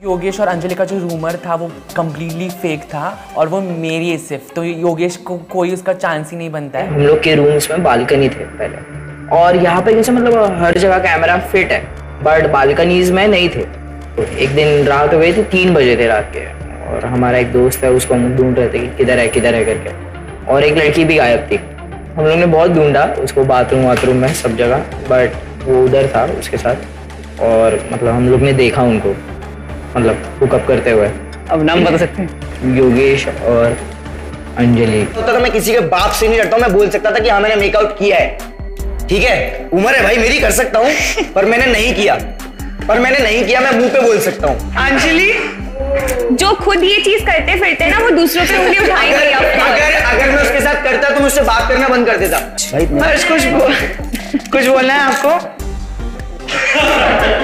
योगेश और अंजलि का जो रूमर था वो कम्प्लीटली फेक था और वो मेरी है सिर्फ, तो योगेश को कोई उसका चांस ही नहीं बनता है। हम लोग के रूम्स में बालकनी थे पहले और यहाँ पे जैसे मतलब हर जगह कैमरा फिट है बट बालकनीज में नहीं थे। तो एक दिन रात हो गई थी, 3 बजे थे रात के और हमारा एक दोस्त है उसको हम ढूंढ रहे थे कि किधर है करके, और एक लड़की भी गायब थी। हम लोग ने बहुत ढूंढा उसको बाथरूम में सब जगह, बट वो उधर था उसके साथ और मतलब हम लोग ने देखा उनको मतलब हुकअप करते हुए। अब नाम बता सकते हैं? योगेश और अंजलि। तो मैं किसी के बाप से नहीं डरता हूं, मैं बोल सकता था कि हाँ मैंने मेकआउट किया है, ठीक है उम्र है भाई मेरी, कर सकता हूँ पर मैंने नहीं किया, मैं मुंह पे बोल सकता हूँ। अंजलि जो खुद ये चीज करते फिरते ना वो दूसरों पे उंगली उठाएंगे। अगर मैं उसके साथ करता तो मुझसे बात करना बंद कर देता। हर्ष कुछ बोलना है आपको?